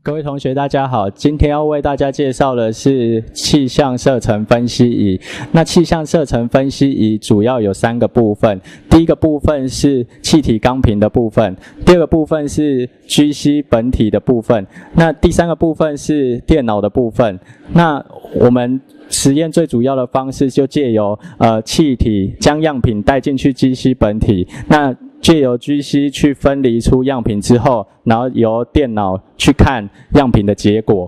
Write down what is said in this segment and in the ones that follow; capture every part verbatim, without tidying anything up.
各位同学，大家好。今天要为大家介绍的是气象射程分析仪。那气象射程分析仪主要有三个部分。第一个部分是气体钢瓶的部分，第二个部分是 G C 本体的部分，那第三个部分是电脑的部分。那我们实验最主要的方式就借由呃气体将样品带进去 G C 本体，那借由 G C 去分离出样品之后，然后由电脑去看样品的结果。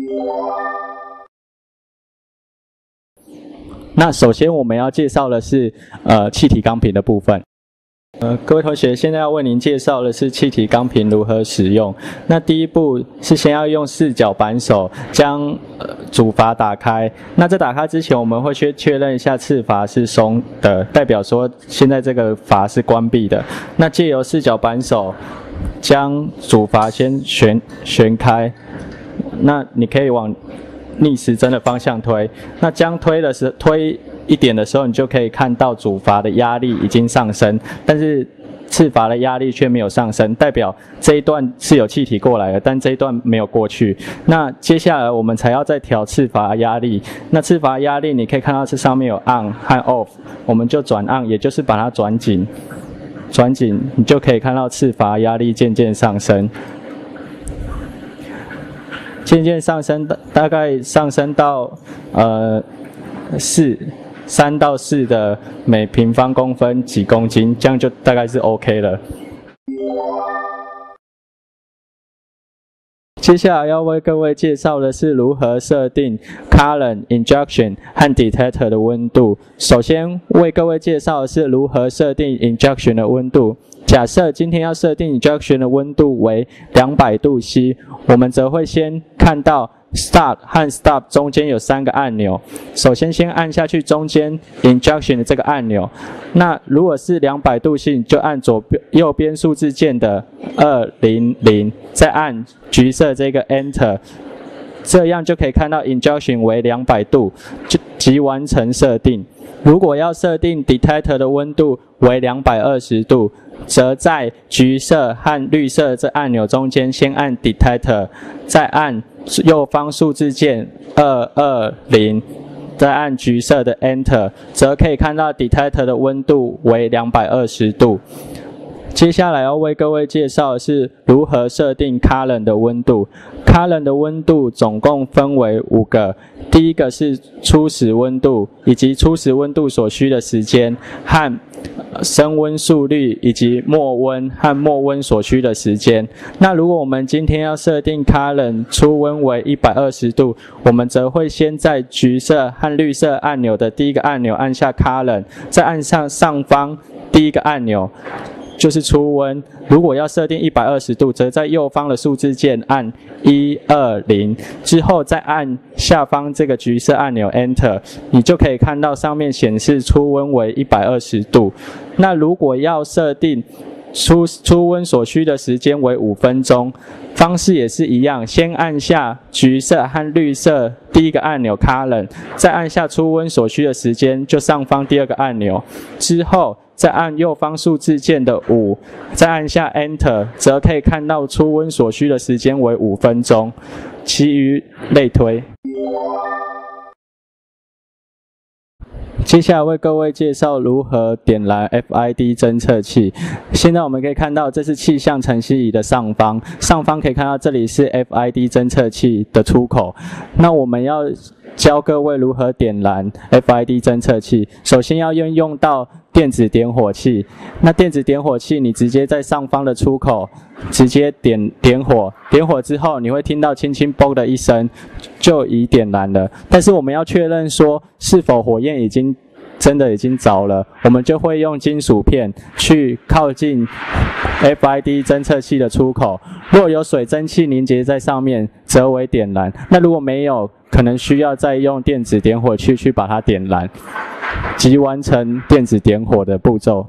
那首先我们要介绍的是呃气体钢瓶的部分。呃，各位同学，现在要为您介绍的是气体钢瓶如何使用。那第一步是先要用四角扳手将呃主阀打开。那在打开之前，我们会先确认一下次阀是松的，代表说现在这个阀是关闭的。那借由四角扳手将主阀先旋旋开，那你可以往逆时针的方向推。那将推的时推一点的时候，你就可以看到主阀的压力已经上升，但是次阀的压力却没有上升，代表这一段是有气体过来的，但这一段没有过去。那接下来我们才要再调次阀压力。那次阀压力你可以看到这上面有 on 和 off， 我们就转 on， 也就是把它转紧，转紧你就可以看到次阀压力渐渐上升。渐渐上升，大概上升到呃四三到四的每平方公分几公斤，这样就大概是 OK 了。接下来要为各位介绍的是如何设定 current injection 和 detector 的温度。首先为各位介绍的是如何设定 injection 的温度。假设今天要设定 injection 的温度为两百度 C， 我们则会先看到 Start 和 Stop 中间有三个按钮。首先先按下去中间 injection 的这个按钮。那如果是两百度 C， 就按左边右边数字键的二零零，再按橘色这个 Enter， 这样就可以看到 injection 为两百度，就即完成设定。如果要设定 detector 的温度为两百二十度，则在橘色和绿色这按钮中间先按 detector， 再按右方数字键二二零，再按橘色的 enter， 则可以看到 detector 的温度为两百二十度。接下来要为各位介绍的是如何设定 current 的温度。current 的温度总共分为五个，第一个是初始温度，以及初始温度所需的时间和升温速率，以及末温和末温所需的时间。那如果我们今天要设定 current 初温为一百二十度，我们则会先在橘色和绿色按钮的第一个按钮按下 current， 再按上上方第一个按钮，就是初温。如果要设定一百二十度，则在右方的数字键按一二零，之后再按下方这个橘色按钮 Enter， 你就可以看到上面显示初温为一百二十度。那如果要设定初初温所需的时间为五分钟，方式也是一样，先按下橘色和绿色第一个按钮 Current， 再按下初温所需的时间，就上方第二个按钮，之后再按右方数字键的五，再按下 Enter， 则可以看到初温所需的时间为五分钟，其余类推。接下来为各位介绍如何点燃 F I D 侦测器。现在我们可以看到，这是气象程析仪的上方，上方可以看到这里是 F I D 侦测器的出口。那我们要教各位如何点燃 F I D 侦测器。首先要运用到电子点火器。那电子点火器，你直接在上方的出口直接点点火，点火之后你会听到轻轻嘣的一声，就已点燃了。但是我们要确认说是否火焰已经真的已经着了，我们就会用金属片去靠近 F I D 侦测器的出口。若有水蒸气凝结在上面，则为点燃。那如果没有，可能需要再用电子点火器去把它点燃，即完成电子点火的步骤。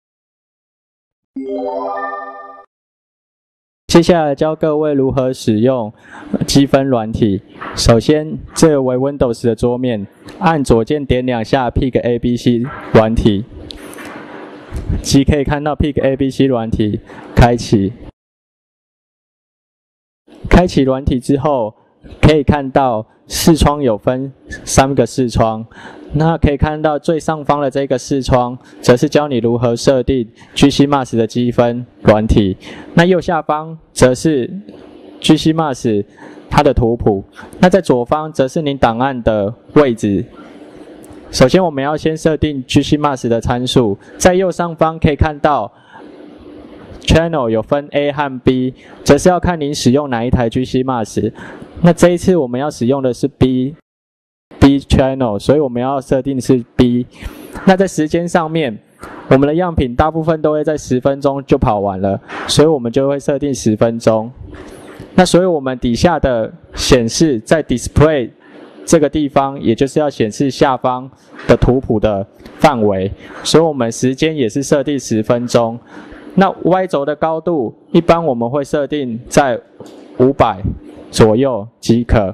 接下来教各位如何使用积分软体。首先，这为 Windows 的桌面，按左键点两下 Pig A B C 软体，即可以看到 Pig A B C 软体开启。 开启软体之后，可以看到视窗有分三个视窗。那可以看到最上方的这个视窗，则是教你如何设定 G C M A S 的积分软体。那右下方则是 G C M A S 它的图谱。那在左方则是您档案的位置。首先我们要先设定 G C M A S 的参数，在右上方可以看到 Channel 有分 A 和 B， 则是要看您使用哪一台 G C M A S。那这一次我们要使用的是 B B Channel， 所以我们要设定是 B。那在时间上面，我们的样品大部分都会在十分钟就跑完了，所以我们就会设定十分钟。那所以我们底下的显示在 Display 这个地方，也就是要显示下方的图谱的范围，所以我们时间也是设定十分钟。那 Y 轴的高度，一般我们会设定在五百左右即可。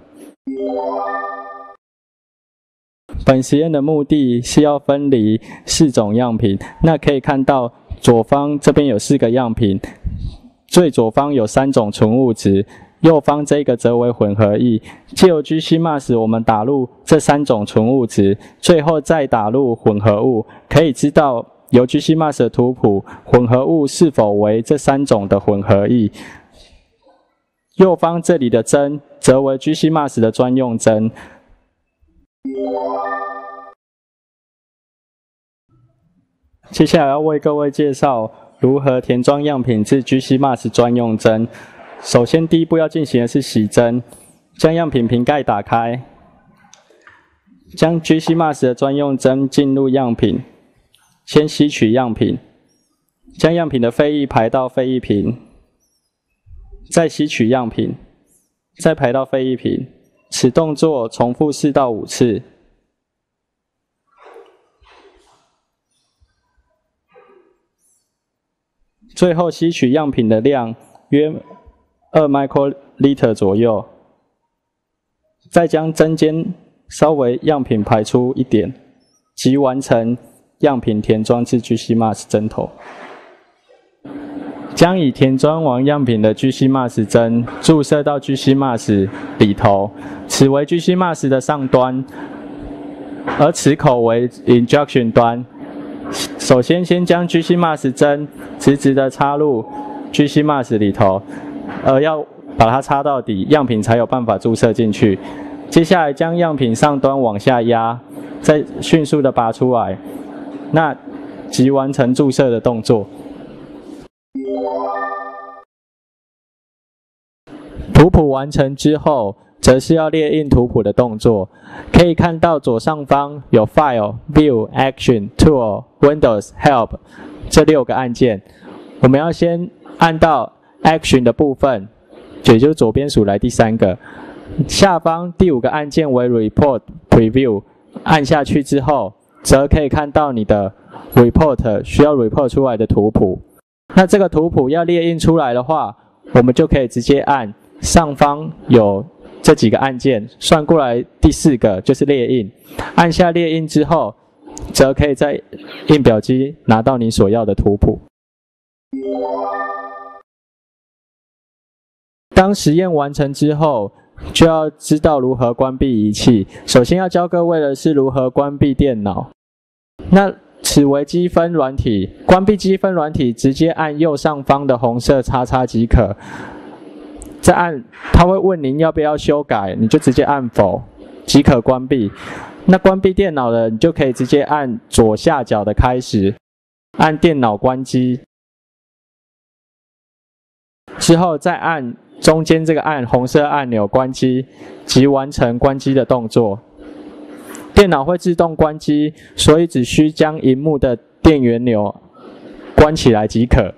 本实验的目的是要分离四种样品，那可以看到左方这边有四个样品，最左方有三种纯物质，右方这个则为混合液。藉由 G C M A S 我们打入这三种纯物质，最后再打入混合物，可以知道由 G C M A S 的图谱混合物是否为这三种的混合液。右方这里的针则为 G C M A S 的专用针。接下来要为各位介绍如何填装样品至 G C M A S 专用针。首先第一步要进行的是洗针，将样品瓶盖打开，将 G C M A S 的专用针进入样品，先吸取样品，将样品的废液排到废液瓶，再吸取样品，再排到废液瓶，此动作重复四到五次。最后吸取样品的量约二 microliter 左右，再将针尖稍微样品排出一点，即完成样品填装至 G C M A S 针头。将已填装完样品的 G C M A S 针注射到 G C M A S 里头，此为 G C M A S 的上端，而此口为 injection 端。首先，先将 G C M A S 针直直的插入 G C M A S 里头，而要把它插到底，样品才有办法注射进去。接下来将样品上端往下压，再迅速的拔出来，那即完成注射的动作。图谱完成之后，则是要列印图谱的动作。可以看到左上方有 File、View、Action、Tool、Windows、Help 这六个按键，我们要先按到 Action 的部分，也就是左边数来第三个。下方第五个按键为 Report Preview， 按下去之后，则可以看到你的 Report 需要 Report 出来的图谱。那这个图谱要列印出来的话，我们就可以直接按上方有这几个按键，算过来第四个就是列印。按下列印之后，则可以在印表机拿到你所要的图谱。当实验完成之后，就要知道如何关闭仪器。首先要教各位的是如何关闭电脑。那此为积分软体，关闭积分软体直接按右上方的红色叉叉即可。再按，它会问您要不要修改，你就直接按否，即可关闭。那关闭电脑的，你就可以直接按左下角的开始，按电脑关机，之后再按中间这个按红色按钮关机，即完成关机的动作。电脑会自动关机，所以只需将萤幕的电源钮关起来即可。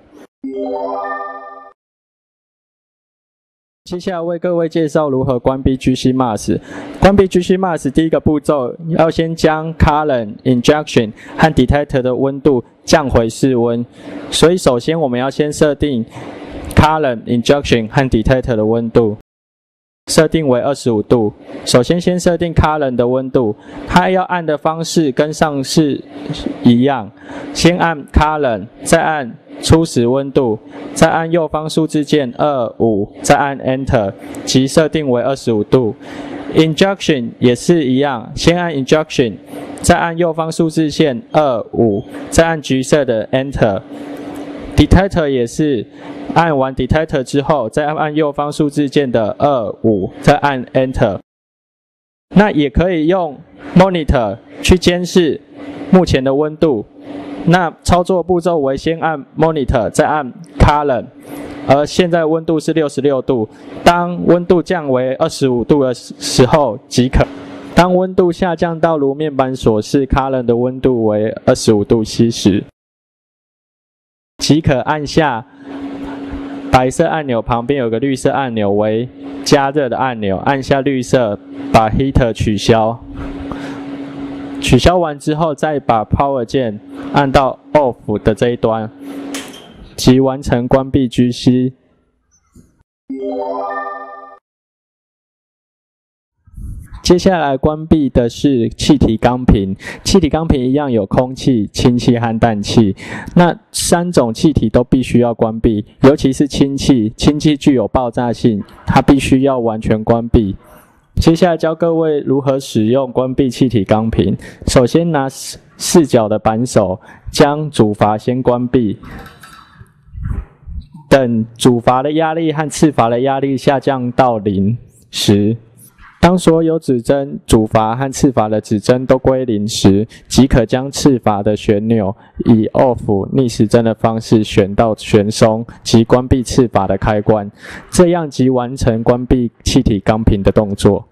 接下来为各位介绍如何关闭 G C M A S。关闭 G C M A S 第一个步骤，要先将 Current、Injection 和 Detector 的温度降回室温。所以首先我们要先设定 Current、Injection 和 Detector 的温度，设定为二十五度。首先先设定 Current 的温度，它要按的方式跟上次一样，先按 Current， 再按初始温度，再按右方数字键二五，再按 Enter， 即设定为二十五度。Injection 也是一样，先按 Injection， 再按右方数字键二五，再按橘色的 Enter。Detector 也是，按完 Detector 之后，再按右方数字键的二五，再按 Enter。那也可以用 Monitor 去监视目前的温度。那操作步骤为先按 Monitor， 再按 Current， 而现在温度是六十六度。当温度降为二十五度的时候即可。当温度下降到如面板所示 Current 的温度为二十五度 C 时，即可按下白色按钮旁边有个绿色按钮为加热的按钮，按下绿色把 Heater 取消。取消完之后，再把 Power 键按到 Off 的这一端，即完成关闭 G C。接下来关闭的是气体钢瓶，气体钢瓶一样有空气、氢气和氮气，那三种气体都必须要关闭，尤其是氢气，氢气具有爆炸性，它必须要完全关闭。接下来教各位如何使用关闭气体钢瓶。首先拿四角的扳手将主阀先关闭，等主阀的压力和次阀的压力下降到零时，当所有指针、主阀和次阀的指针都归零时，即可将次阀的旋钮以 Off 逆时针的方式旋到旋松，即关闭次阀的开关，这样即完成关闭气体钢瓶的动作。